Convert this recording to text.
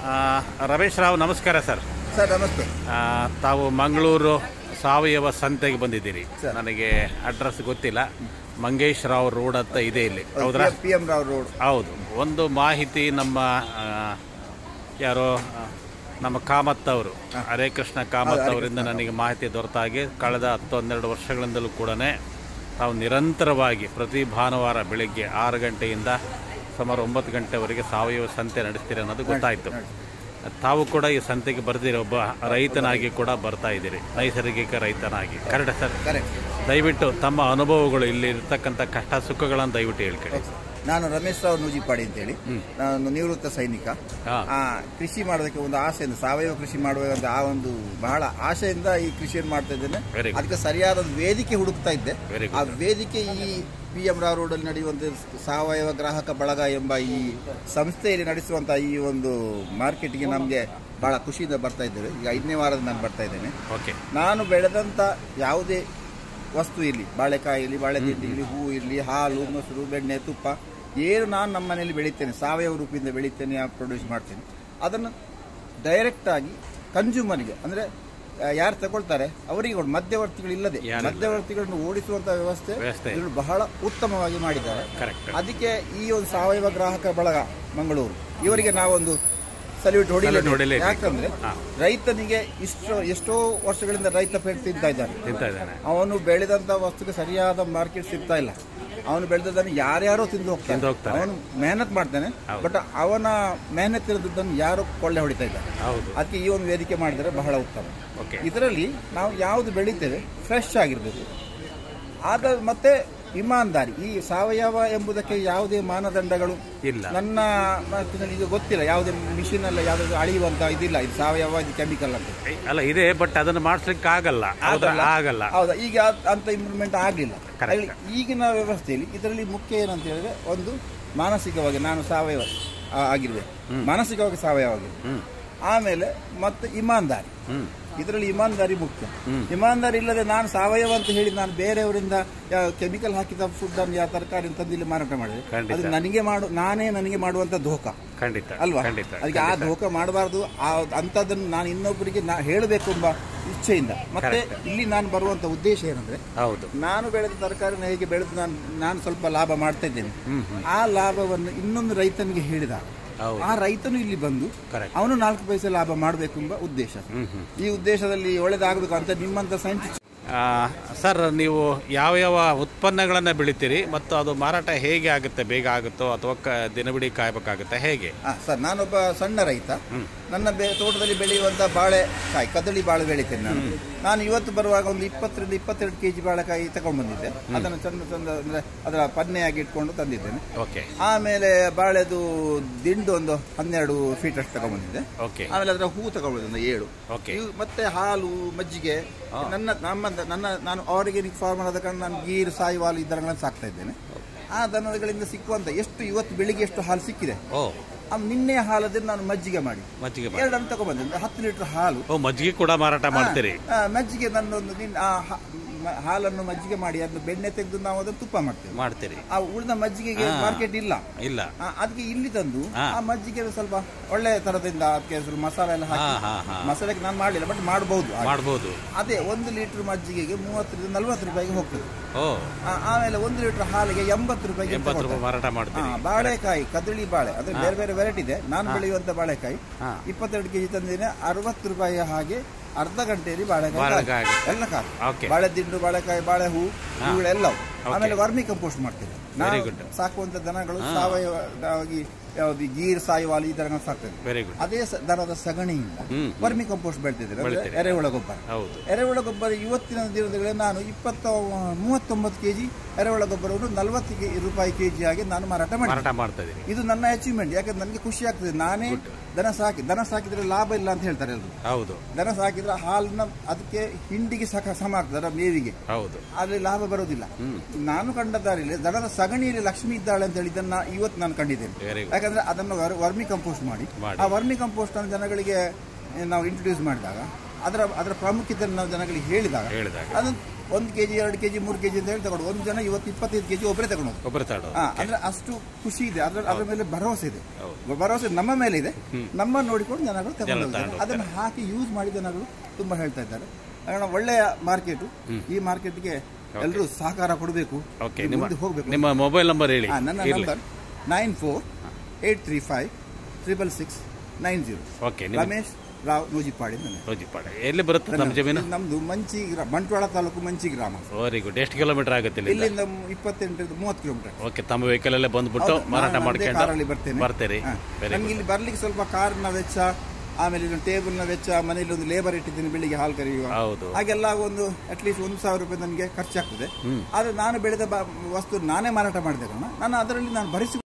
ರಮೇಶ್ ರಾವ್ ನಮಸ್ಕಾರ sir. Sir ನಮಸ್ತೆ. ತಾವು ಮಂಗಳೂರು ಸಾವಯವ ಸಂತೆಗೆ ಬಂದಿದ್ದೀರಿ. ನನಗೆ ಅಡ್ರೆಸ್ ಗೊತ್ತಿಲ್ಲ. ಮಂಗೇಶ್ ರಾವ್ ರೋಡ್ ಅಂತ ಇದೆ ಇಲ್ಲಿ, ಹೌದ್ರಾ? PM Rao road. ಹೌದು. ಒಂದು ಮಾಹಿತಿ ನಮ್ಮ ಯಾರೋ ನಮ್ಮ ಕಾಮತ್ ಅವರು, ಹರೇ ಕೃಷ್ಣ ಕಾಮತ್ ಅವರಿಂದ ನನಗೆ ಮಾಹಿತಿ ದೊರೆತ ಹಾಗೆ ಕಳೆದ 10-12 ವರ್ಷಗಳಿಂದಲೂ ಕೂಡ ತಾವು ನಿರಂತರವಾಗಿ ಪ್ರತಿ ಭಾನುವಾರ ಬೆಳಗ್ಗೆ 6 ಗಂಟೆಯಿಂದ ಸುಮಾರು 9 ಗಂಟೆವರೆಗೆ ಸಾವಯವ ಸಂತೆ ನಡೆಸ್ತೀರಿ ಅನ್ನೋದು ಗೊತ್ತಾಯಿತು. ತಾವು ಕೂಡ ಈ ಸಂತೆಗೆ ಬರ್ದಿರೋ ಒಬ್ಬ ರೈತನಾಗಿ ಕೂಡ ಬರ್ತಾ ಇದ್ದೀರಿ, ನೈಸರ್ಗಿಕ ರೈತನಾಗಿ. Correct sir? ದಯವಿಟ್ಟು ತಮ್ಮ ಅನುಭವಗಳು, ಇಲ್ಲಿ ಇರ್ತಕ್ಕಂಥ ಕಷ್ಟ ಸುಖಗಳನ್ನು ದಯವಿಟ್ಟು ಹೇಳ್ಕೊಳ್ಳಿ. ನಾನು ರಮೇಶ್ ರಾವ್ ನೂಜಿಪಾಡಿ ಅಂತೇಳಿ, ನಾನು ನಿವೃತ್ತ ಸೈನಿಕ. ಕೃಷಿ ಮಾಡೋದಕ್ಕೆ ಒಂದು ಆಸೆಯಿಂದ, ಸಾವಯವ ಕೃಷಿ ಮಾಡುವಂತ ಆ ಒಂದು ಬಹಳ ಆಶೆಯಿಂದ ಈ ಕೃಷಿಯನ್ನು ಮಾಡ್ತಾ ಇದ್ದೇನೆ. ಅದಕ್ಕೆ ಸರಿಯಾದ ವೇದಿಕೆ ಹುಡುಕ್ತಾ ಇದ್ದೆ. ಆ ವೇದಿಕೆ ಈ PM ರಾವ್ ರೋಡಲ್ಲಿ ನಡೆಯುವಂಥ ಸಾವಯವ ಗ್ರಾಹಕ ಬಳಗ ಎಂಬ ಈ ಸಂಸ್ಥೆಯಲ್ಲಿ ನಡೆಸುವಂತಹ ಈ ಒಂದು ಮಾರ್ಕೆಟ್ಗೆ ನಮಗೆ ಬಹಳ ಖುಷಿಯಿಂದ ಬರ್ತಾ ಇದ್ದೇವೆ. ಈಗ 5ನೇ ವಾರದ ನಾನು ಬರ್ತಾ ಇದ್ದೇನೆ. ನಾನು ಬೆಳೆದಂಥ ಯಾವುದೇ ವಸ್ತು ಇರಲಿ, ಬಾಳೆಕಾಯಿ ಇರಲಿ, ಬಾಳೆದಿಂಡಿ ಇರಲಿ, ಹೂ ಇರಲಿ, ಹಾಲು, ಮೊಸರು, ಬೆಣ್ಣೆ, ತುಪ್ಪ, ಏನು ನಾನು ನಮ್ಮ ಮನೆಯಲ್ಲಿ ಬೆಳೀತೇನೆ, ಸಾವಯವ ರೂಪದಿಂದ ಬೆಳೀತೇನೆ, ಪ್ರೊಡ್ಯೂಸ್ ಮಾಡ್ತೇನೆ, ಅದನ್ನು ಡೈರೆಕ್ಟಾಗಿ ಕನ್ಸ್ಯೂಮರ್ಗೆ, ಅಂದರೆ ಯಾರು ತಗೊಳ್ತಾರೆ ಅವರಿಗೆ ಮಧ್ಯವರ್ತಿಗಳಿಲ್ಲದೆ ಮಧ್ಯವರ್ತಿಗಳನ್ನು ಓಡಿಸುವಂಥ ವ್ಯವಸ್ಥೆ ಬಹಳ ಉತ್ತಮವಾಗಿ ಮಾಡಿದ್ದಾರೆ. ಅದಕ್ಕೆ ಈ ಒಂದು ಸಾವಯವ ಗ್ರಾಹಕ ಬಳಗ ಮಂಗಳೂರು ಇವರಿಗೆ ನಾವೊಂದು ಸಲ್ಯೂಟ್ ಹೊಡಿಲ್ಲ. ಯಾಕಂದ್ರೆ ರೈತನಿಗೆ ಎಷ್ಟೋ ವರ್ಷಗಳಿಂದ ರೈತ ಪೇಟ ತಿಂತಾ ಇದ್ದಾನೆ. ಅವನು ಬೆಳೆದಂತ ವಸ್ತುಗೆ ಸರಿಯಾದ ಮಾರ್ಕೆಟ್ ಸಿಗ್ತಾ ಇಲ್ಲ. ಅವನು ಬೆಳೆದದನ್ನು ಯಾರ್ಯಾರೋ ತಿಂದು ಹೋಗ್ತಾನೆ. ಅವನು ಮೆಹನತ್ ಮಾಡ್ತಾನೆ, ಬಟ್ ಅವನ ಮೆಹನತ್ತಿನ ದುಡ್ಡನ್ನು ಯಾರು ಕೊಳ್ಳೆ ಹೊಡಿತಾ ಇದ್ದಾರೆ. ಅದಕ್ಕೆ ಈ ಒಂದು ವೇದಿಕೆ ಮಾಡಿದರೆ ಬಹಳ ಉತ್ತಮ. ಇದರಲ್ಲಿ ನಾವು ಯಾವುದು ಬೆಳಿತೇವೆ ಫ್ರೆಶ್ ಆಗಿರ್ಬೇಕು. ಮತ್ತೆ ಇಮಾನ್ದಾರಿ. ಈ ಸಾವಯವ ಎಂಬುದಕ್ಕೆ ಯಾವುದೇ ಮಾನದಂಡಗಳು ಇಲ್ಲ. ನನ್ನ ಮಾತಿನಲ್ಲಿ ಇದು ಗೊತ್ತಿಲ್ಲ, ಯಾವುದೇ ಮಿಷಿನ್ ಅಲ್ಲ, ಯಾವುದಾದ್ರು ಅಳಿಯುವಂತ ಇದಿಲ್ಲ. ಇದು ಸಾವಯವ, ಇದು ಕೆಮಿಕಲ್ ಅಂತ ಅಲ್ಲ ಇದೆ, ಬಟ್ ಅದನ್ನು ಮಾಡಿಸ್ಲಿಕ್ಕೆ ಆಗಲ್ಲ. ಹೌದಾ? ಈಗ ಅಂತ ಇಂಪ್ರೂವ್ಮೆಂಟ್ ಆಗಲಿಲ್ಲ ಈಗಿನ ವ್ಯವಸ್ಥೆಯಲ್ಲಿ. ಇದರಲ್ಲಿ ಮುಖ್ಯ ಏನಂತ ಹೇಳಿದ್ರೆ, ಒಂದು ಮಾನಸಿಕವಾಗಿ ನಾನು ಸಾವಯವ ಆಗಿರ್ಬೇಕು, ಮಾನಸಿಕವಾಗಿ ಸಾವಯವ ಆಗಿರ್ಬೇಕು. ಆಮೇಲೆ ಮತ್ತೆ ಇಮಾನ್ದಾರಿ. ಇದರಲ್ಲಿ ಇಮಾನ್ದಾರಿ ಮುಖ್ಯ. ಇಮಾನ್ದಾರಿ ಇಲ್ಲದೆ ನಾನು ಸಾವಯವ ಅಂತ ಹೇಳಿ ನಾನು ಬೇರೆಯವರಿಂದ ಕೆಮಿಕಲ್ ಹಾಕಿದ ಫುಡ್ ಅನ್ನು, ಯಾವ ತರಕಾರಿ ತಂದಿಲ್ಲಿ ಮಾರಾಟ ಮಾಡಿದ್ರೆ ಅದು ನನಗೆ ಮಾಡುವಂತ ಧೋಖ ಅಲ್ವಾ? ಅದಕ್ಕೆ ಆ ಧೋಖ ಮಾಡಬಾರ್ದು. ಅಂತದನ್ನು ನಾನು ಇನ್ನೊಬ್ಬರಿಗೆ ಹೇಳಬೇಕು ಎಂಬ ಇಚ್ಛೆಯಿಂದ. ಮತ್ತೆ ಇಲ್ಲಿ ನಾನು ಬರುವಂತ ಉದ್ದೇಶ ಏನಂದ್ರೆ, ನಾನು ಬೆಳೆದ ತರಕಾರಿನ ಹೇಗೆ ಬೆಳೆದು ನಾನು ಸ್ವಲ್ಪ ಲಾಭ ಮಾಡ್ತಾ ಇದ್ದೇನೆ, ಆ ಲಾಭವನ್ನು ಇನ್ನೊಂದು ರೈತನಿಗೆ ಹೇಳಿದಾಗ ಆ ರೈತನು ಇಲ್ಲಿ ಬಂದು ಅವನು 4 ಪೈಸೆ ಲಾಭ ಮಾಡಬೇಕು ಎಂಬ ಉದ್ದೇಶ. ಈ ಉದ್ದೇಶದಲ್ಲಿ ಒಳ್ಳೆದಾಗಬೇಕು ಅಂತ ನಿಮ್ಮಂತ ಸೈಂಟಿಸ್ಟ್. ಸರ್, ನೀವು ಯಾವ ಉತ್ಪನ್ನಗಳನ್ನು ಬೆಳಿತೀರಿ ಮತ್ತು ಅದು ಮಾರಾಟ ಹೇಗೆ ಆಗುತ್ತೆ? ಬೇಗ ಆಗುತ್ತೋ ಅಥವಾ ದಿನವಿಡೀ ಕಾಯಬೇಕಾಗುತ್ತೆ, ಹೇಗೆ? ಸರ್, ನಾನೊಬ್ಬ ಸಣ್ಣ ರೈತ. ನನ್ನ ತೋಟದಲ್ಲಿ ಬೆಳೆಯುವಂಥ ಬಾಳೆಕಾಯಿ, ಕದಳಿ ಬಾಳೆ ಬೆಳಿತೇನೆ ನಾನು ಇವತ್ತು ಬರುವಾಗ ಒಂದು 20-22 kg ಬಾಳೆಕಾಯಿ ತಗೊಂಡು ಬಂದಿದ್ದೆ. ಅದನ್ನು ಚಂದ ಅಂದ್ರೆ ಅದರ ಪನ್ನೆಯಾಗಿ ಇಟ್ಕೊಂಡು ತಂದಿದ್ದೇನೆ. ಆಮೇಲೆ ಬಾಳೆದು ದಿಂಡು ಒಂದು 12 ಫೀಟ್ ಅಷ್ಟು ತಗೊಂಡ್ಬಂದಿದ್ದೆ. ಆಮೇಲೆ ಅದರ ಹೂ ತಗೊಂಡ್ಬಂದಿದ್ದೆ 7. ಮತ್ತೆ ಹಾಲು, ಮಜ್ಜಿಗೆ, ನಾನು ಆರ್ಗ್ಯಾನಿಕ್ ಫಾರ್ಮರ್ ಆದ ಕಾರಣ ನಾನು ಗೀರ್, ಸಾಯಿವಾಲ್ ಈ ದನಗಳನ್ನು ಸಾಕ್ತಾ ಇದ್ದೇನೆ. ಆ ದನಗಳಿಂದ ಸಿಕ್ಕುವಂತ ಇವತ್ತು ಬೆಳಿಗ್ಗೆ ಎಷ್ಟು ಹಾಲು ಸಿಕ್ಕಿದೆ, ನಿನ್ನೆ ಹಾಲದಲ್ಲಿ ನಾನು ಮಜ್ಜಿಗೆ ಮಾಡಿ 2 ತಗೊಂಡ್ಬಂದೆ. 10 ಲೀಟರ್ ಹಾಲು. ಮಜ್ಜಿಗೆ ಕೂಡ ಮಾರಾಟ ಮಾಡ್ತೀರಿ? ಮಜ್ಜಿಗೆ ನನ್ನೊಂದು ಹಾಲನ್ನು ಮಜ್ಜಿಗೆ ಮಾಡಿ ಅದನ್ನು ಬೆಣ್ಣೆ ತೆಗೆದು ನಾವು ಅದನ್ನು ತುಪ್ಪ ಮಾಡ್ತೀರಿ. ಆ ಉಳಿದ ಮಜ್ಜಿಗೆಗೆ ಮಾರ್ಕೆಟ್ ಇಲ್ಲ. ಅದಕ್ಕೆ ಇಲ್ಲಿ ತಂದು ಆ ಮಜ್ಜಿಗೆ ಸ್ವಲ್ಪ ಒಳ್ಳೆ ತರದಿಂದ ಅದಕ್ಕೆ ಸ್ವಲ್ಪ ಮಸಾಲೆ ಎಲ್ಲ ಹಾಕಿ, ಮಸಾಲೆಗೆ ನಾನು ಮಾಡಲಿಲ್ಲ, ಬಟ್ ಮಾಡಬಹುದು. ಅದೇ 1 ಲೀಟರ್ ಮಜ್ಜಿಗೆಗೆ 30-40 ರೂಪಾಯಿಗೆ ಹೋಗ್ತದೆ. ಆಮೇಲೆ 1 ಲೀಟರ್ ಹಾಲಿಗೆ 80 ರೂಪಾಯಿಗೆ ಮಾರಾಟ ಮಾಡ್ತೀವಿ. ಬಾಳೆಕಾಯಿ, ಕದಳಿ ಬಾಳೆ, ಅದ್ರ ಬೇರೆ ಬೇರೆ ವೆರೈಟಿ ಇದೆ. ನಾನು ಬೆಳೆಯುವಂತ ಬಾಳೆಕಾಯಿ 22 kg ತಂದಿದ್ದೇನೆ. 60 ರೂಪಾಯಿ. ಹಾಗೆ ಅರ್ಧ ಗಂಟೆಯಲ್ಲಿ ಬಾಳೆಕಾಯಿ ಎಲ್ಲ ಬಾಳೆ ದಿಂಡು, ಬಾಳೆಕಾಯಿ, ಬಾಳೆ ಹೂ, ಇವುಗಳೆಲ್ಲವೂ. ಆಮೇಲೆ ವರ್ಮಿ ಕಂಪೋಸ್ಟ್ ಮಾಡ್ತೇವೆ. ನಾನು ಸಾಕುವಂತ ದನಗಳು ಸಾವಯವವಾಗಿ ಯಾವ್ದು ಗೀರ್, ಸಾಯಿವಾಲ್ ಈ ದನಗಳು ಸಾಕ್ತೇವೆ. ಅದೇ ದನದ ಸಗಣಿಯಿಂದ ವರ್ಮಿ ಕಂಪೋಸ್ಟ್ ಬೆಳ್ತಿದ್ದೇವೆ, ಎರೆಹುಳ ಗೊಬ್ಬರ. ಎರೆಹುಳ ಗೊಬ್ಬರ ಇವತ್ತಿನ ದಿನದಲ್ಲಿ ನಾನು 39 kg ಎರೆಹುಳ ಗೊಬ್ಬರವನ್ನು 40 ರೂಪಾಯಿ kg ಆಗಿ ನಾನು ಮಾರಾಟ ಮಾಡ್ತೇನೆ. ಇದು ನನ್ನ ಅಚೀವ್ಮೆಂಟ್. ಯಾಕಂದ್ರೆ ನನಗೆ ಖುಷಿ ಆಗ್ತದೆ. ನಾನೇ ದನ ಸಾಕಿದ್ರೆ ಲಾಭ ಇಲ್ಲ ಅಂತ ಹೇಳ್ತಾರೆ ಎಲ್ಲರೂ. ದನ ಸಾಕಿದ್ರೆ ಹಾಲಿನ ಅದಕ್ಕೆ ಹಿಂಡಿಗೆ ಸಮ ಆಗ್ತದೆ, ಮೇವಿಗೆ. ಆದ್ರೆ ಲಾಭ ಬರೋದಿಲ್ಲ. ನಾನು ಕಂಡ ದಾರಿಯಲ್ಲಿ ದನದ ಸಗಣಿಯಲ್ಲಿ ಲಕ್ಷ್ಮಿ ಇದ್ದಾಳೆ ಅಂತ ಹೇಳಿ ಇದನ್ನ ಇವತ್ತು ನಾನು ಕಂಡಿದ್ದೇನೆ. ಯಾಕಂದ್ರೆ ಅದನ್ನು ವರ್ಮಿ ಕಂಪೋಸ್ಟ್ ಮಾಡಿ, ಆ ವರ್ಮಿ ಕಂಪೋಸ್ಟ್ ಅನ್ನು ಜನಗಳಿಗೆ ನಾವು ಇಂಟ್ರೊಡ್ಯೂಸ್ ಮಾಡಿದಾಗ, ಅದರ ಪ್ರಾಮುಖ್ಯತೆಯನ್ನು ನಾವು ಜನಗಳಿಗೆ ಹೇಳಿದಾಗ ಅದನ್ನು 1 kg 2 kg 3 kg ಅಂತ ಹೇಳಿ ತಗೊಂಡು ಒಂದು ಜನ ಇವತ್ತು 25 kg ಒಬ್ಬರೇ ತಗೊಂಡು ಅಂದ್ರೆ ಅಷ್ಟು ಖುಷಿ ಇದೆ, ಅದ್ರ ಮೇಲೆ ಭರವಸೆ ಇದೆ. ಭರವಸೆ ನಮ್ಮ ಮೇಲೆ ಇದೆ, ನಮ್ಮ ನೋಡಿಕೊಂಡು ಜನಗಳು ತಗೊಂಡು ಅದನ್ನು ಹಾಕಿ ಯೂಸ್ ಮಾಡಿ ಜನಗಳು ತುಂಬಾ ಹೇಳ್ತಾ ಇದ್ದಾರೆ. ಕಾರಣ ಒಳ್ಳೆಯ ಮಾರ್ಕೆಟ್, ಈ ಮಾರ್ಕೆಟ್ಗೆ ಎಲ್ಲರೂ ಸಹಕಾರ ಕೊಡಬೇಕು, ಹೋಗ್ಬೇಕು. ನಿಮ್ಮ ಮೊಬೈಲ್ ನಂಬರ್ ಹೇಳಿ. ನನ್ನ ನಂಬರ್ 94836690. ರಮೇಶ್ ರಾವ್ ನೂಜಿಪಾಡಿ. ಎಲ್ಲಿ ಬರುತ್ತೆ ನಮ್ಮ ಜಮೀನು? ನಮ್ದು ಮಂಚಿ, ಬಂಟ್ವಾಳ ತಾಲೂಕು ಮಂಚಿ ಗ್ರಾಮ. Very good. ಎಷ್ಟು ಕಿಲೋಮೀಟರ್ ಆಗುತ್ತೆ ಇಲ್ಲಿಂದ? 28-30 ಕಿಲೋಮೀಟರ್. ಓಕೆ, ತಮ್ಮ ವೆಹಿಕಲ್ ಅಲ್ಲೇ ಬಂದ್ಬಿಟ್ಟು ಮಾರಾಟ ಮಾಡ್ಕೊಂಡು ಕಾರಲ್ಲಿ ಬರ್ತೀರಿ. ನನಗೆ ಇಲ್ಲಿ ಬರ್ಲಿಕ್ಕೆ ಸ್ವಲ್ಪ ಕಾರ್ನ ವೆಚ್ಚ, ಆಮೇಲೆ ಟೇಬಲ್ನ ವೆಚ್ಚ, ಮನೇಲಿ ಒಂದು ಲೇಬರ್ ಇಟ್ಟಿದ್ದೀನಿ ಬೆಳಿಗ್ಗೆ ಹಾಲು ಕರೆಯುವ, ಹಾಗೆಲ್ಲ ಒಂದು ಅಟ್ಲೀಸ್ಟ್ 1,000 ರೂಪಾಯಿ ನನಗೆ ಖರ್ಚಾಗ್ತದೆ. ಆದ್ರೆ ನಾನು ಬೆಳೆದ ವಸ್ತು ನಾನೇ ಮಾರಾಟ ಮಾಡಿದೆ, ನಾನು ಅದರಲ್ಲಿ ನಾನು ಭರಿಸಿ